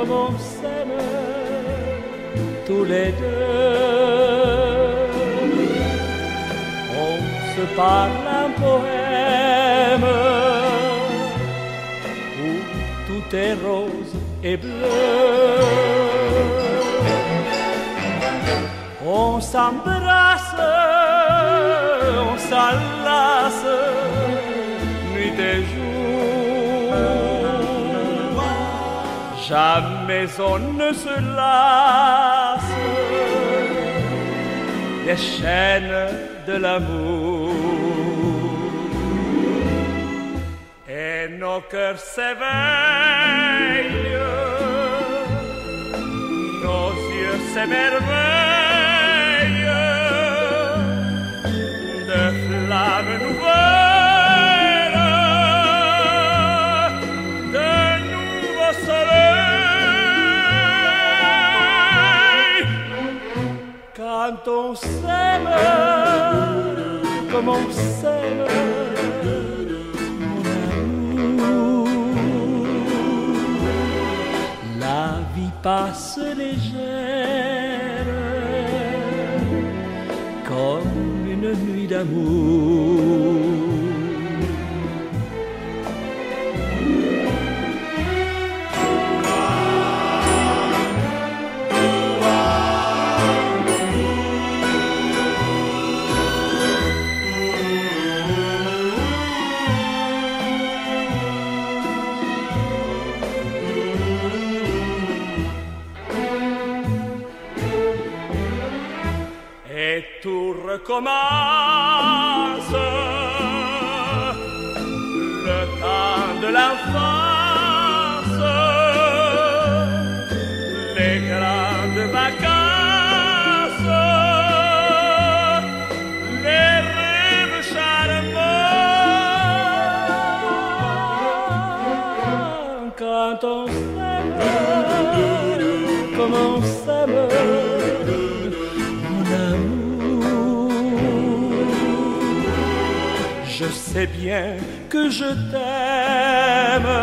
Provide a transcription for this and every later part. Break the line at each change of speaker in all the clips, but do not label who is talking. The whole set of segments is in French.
comme on s'aime tous les deux. On se parle un poème où tout est rose et bleu. On s'embrasse, on s'enlace, nuit et jour. Jamais on ne se lasse des chaînes de l'amour. Et nos cœurs s'éveillent, nos yeux s'émerveillent de flammes nouvelles, de nouveaux soleils. Quand on s'aime, comme on s'aime, mon amour, la vie passe légère comme une nuit d'amour. Et tout recommence, le temps de l'enfance, les grandes vacances, les rêves charmants. Quand on s'aime, comme on s'aime, je sais bien que je t'aime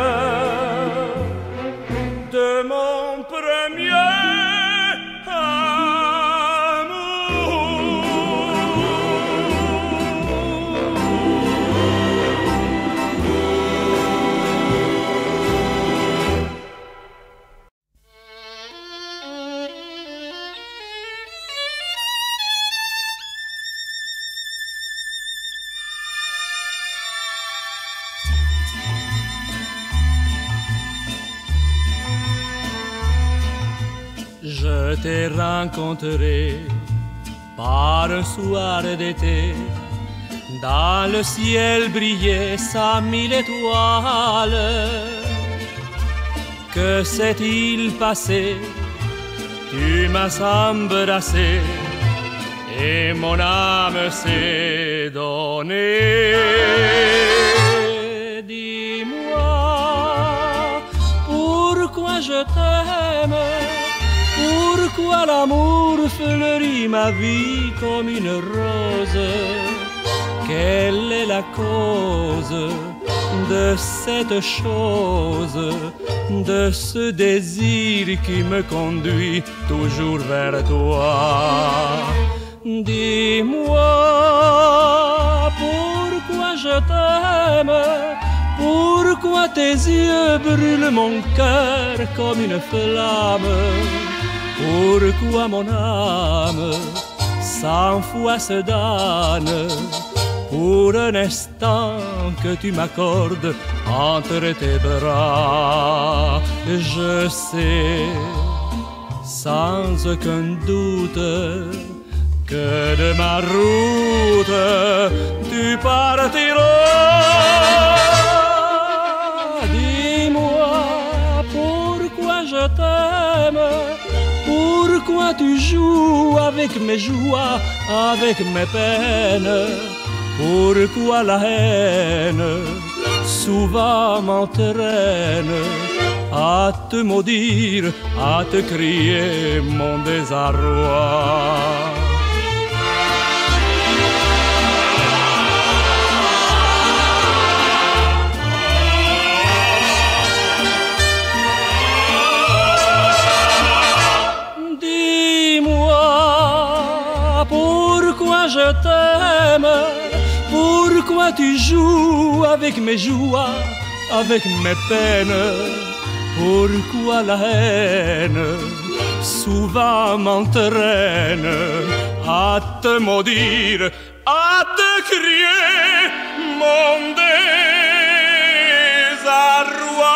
de mon premier Je t'ai rencontré par un soir d'été. Dans le ciel brillait 100 000 étoiles. Que s'est-il passé? Tu m'as embrassé et mon âme s'est donnée. Dis-moi, pourquoi je t'aime? Pourquoi l'amour fleurit ma vie comme une rose? Quelle est la cause de cette chose, de ce désir qui me conduit toujours vers toi? Dis-moi, pourquoi je t'aime? Pourquoi tes yeux brûlent mon cœur comme une flamme? Pourquoi mon âme 100 fois se donne pour un instant que tu m'accordes entre tes bras? Je sais sans aucun doute que de ma route tu partiras. Dis-moi pourquoi je t'aime. Pourquoi tu joues avec mes joies, avec mes peines? Pourquoi la haine souvent m'entraîne à te maudire, à te crier mon désarroi? Pourquoi tu joues avec mes joies, avec mes peines? Pourquoi la haine souvent m'entraîne à te maudire, à te crier mon désarroi?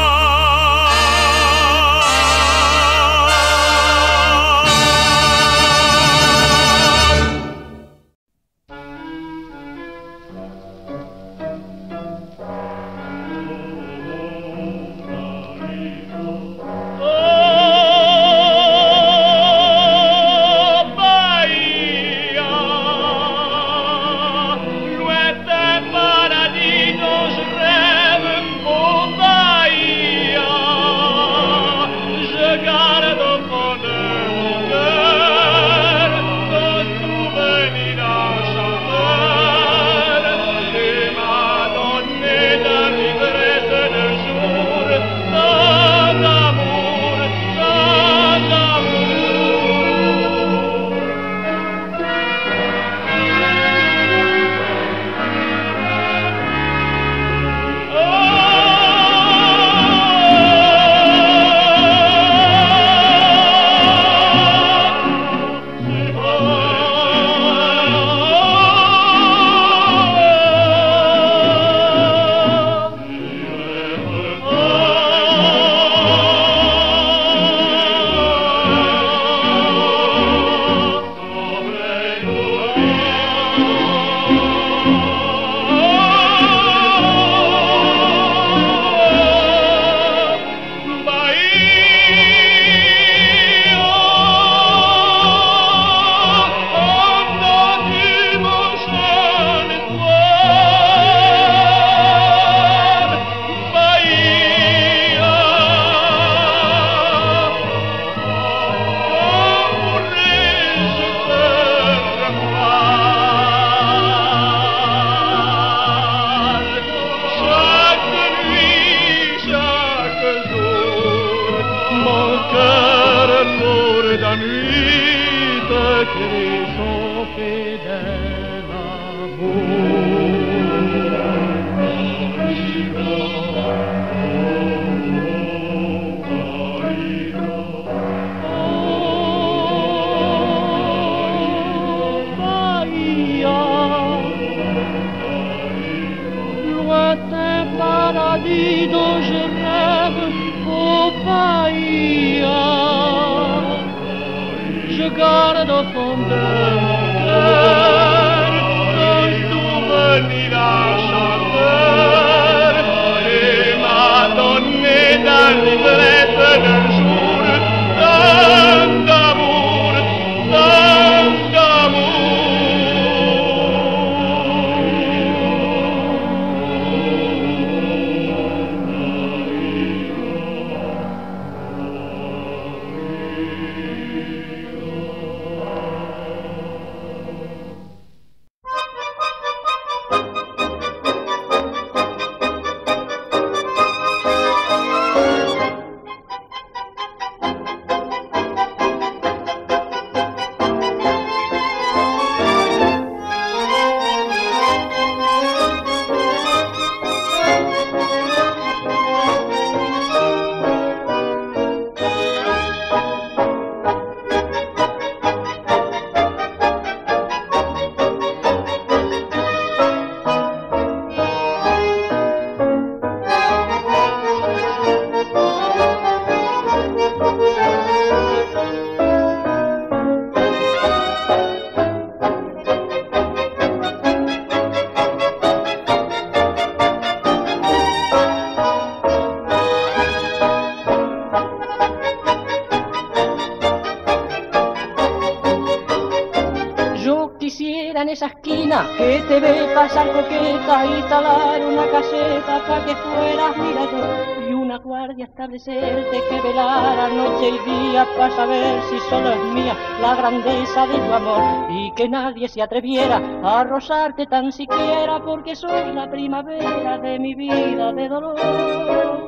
Esa esquina que te ve pasar coqueta, instalar una caseta para que fueras mirador y una guardia establecerte que velara noche y día para saber si solo es mía la grandeza de tu amor y que nadie se atreviera a rozarte tan siquiera porque sos la primavera de mi vida de dolor.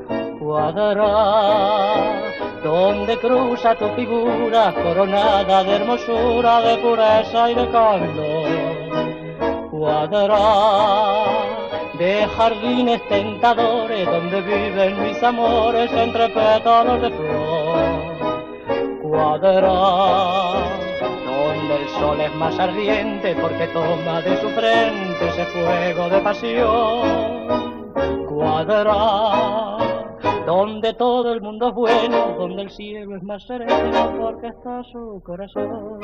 Cuadra donde cruza tu figura coronada de hermosura, de pureza y de candor. cuadra de jardines tentadores donde viven mis amores entre pétalos de flor. Cuadra donde el sol es más ardiente porque toma de su frente ese fuego de pasión. Cuadra donde todo el mundo es bueno, donde el cielo es más sereno porque está su corazón.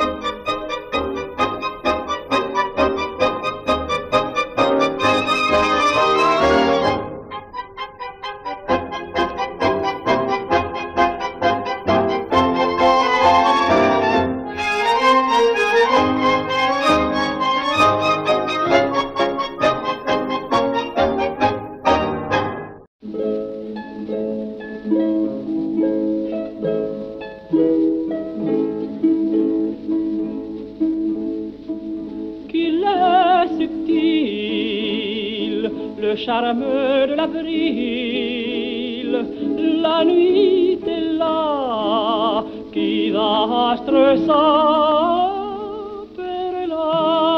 Le charme de l'avril, la nuit est là, qui d'astre s'appellera.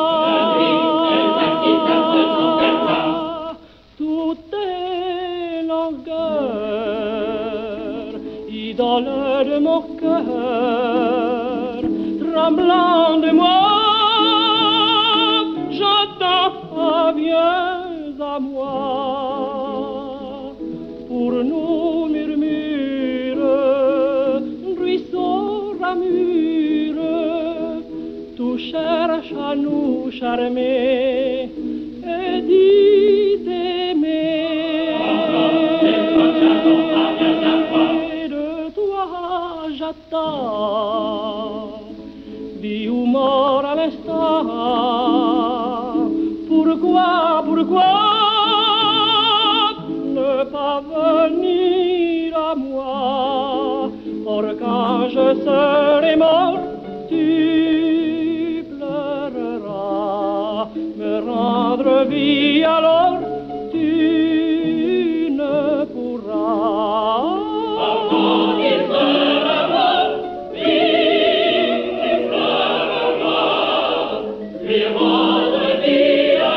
Tout est langueur, idole de mon cœur, tremblant de moi, j'entends bien à moi, pour nous murmure, ruisseau ramure, tout cherche à nous charmer et dit d'aimer. De toi j'attends, dis humor à l'instant. Pourquoi ne pas venir à moi? Or quand je serai mort, tu pleureras, me rendre vie alors tu ne pourras. Pardon, il sera mort, il pleurera, lui rendre vie.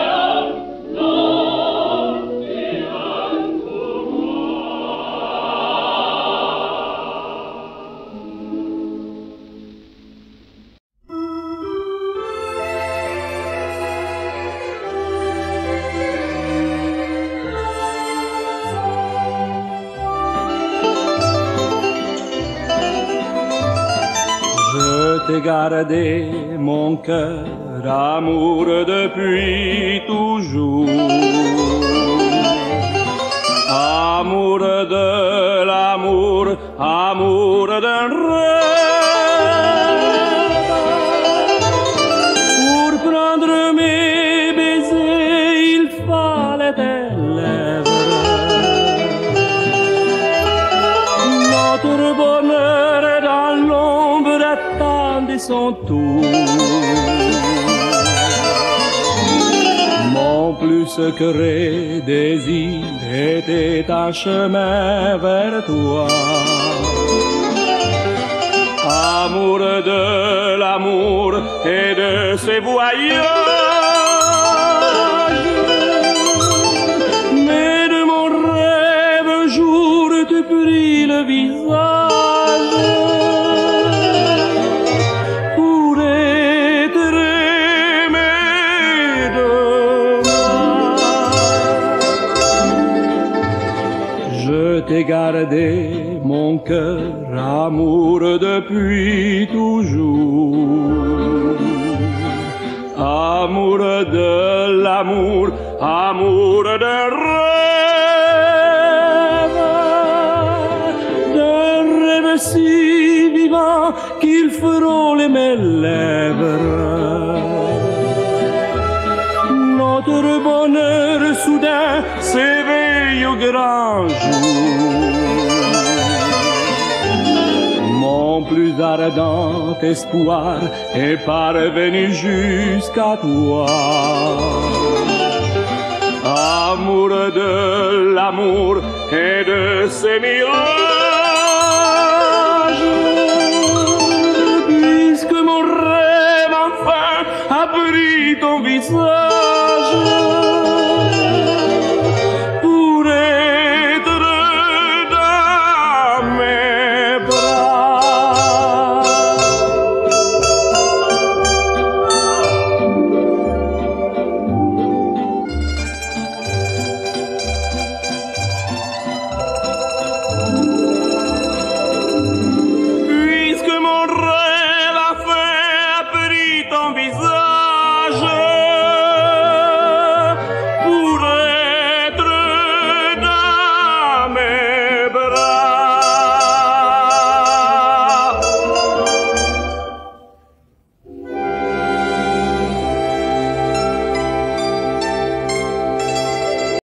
T'ai gardé mon cœur, amour depuis toujours. Amour de l'amour, amour d'un rêve. Pour prendre mes baisers, il fallait des lèvres. Notre bonheur est dans l'ombre de son tour. Mon plus secret désir était un chemin vers toi. Amour de l'amour et de ses voyages. Mais de mon rêve un jour tu pris le visage. T'ai gardé mon cœur, amour depuis toujours. Amour de l'amour, amour de rêve si vivant qu'il frôle mes lèvres. Notre bonheur soudain s'éveille au grand jour. Mon plus ardent espoir est parvenu jusqu'à toi. Amour de l'amour et de ses miracles.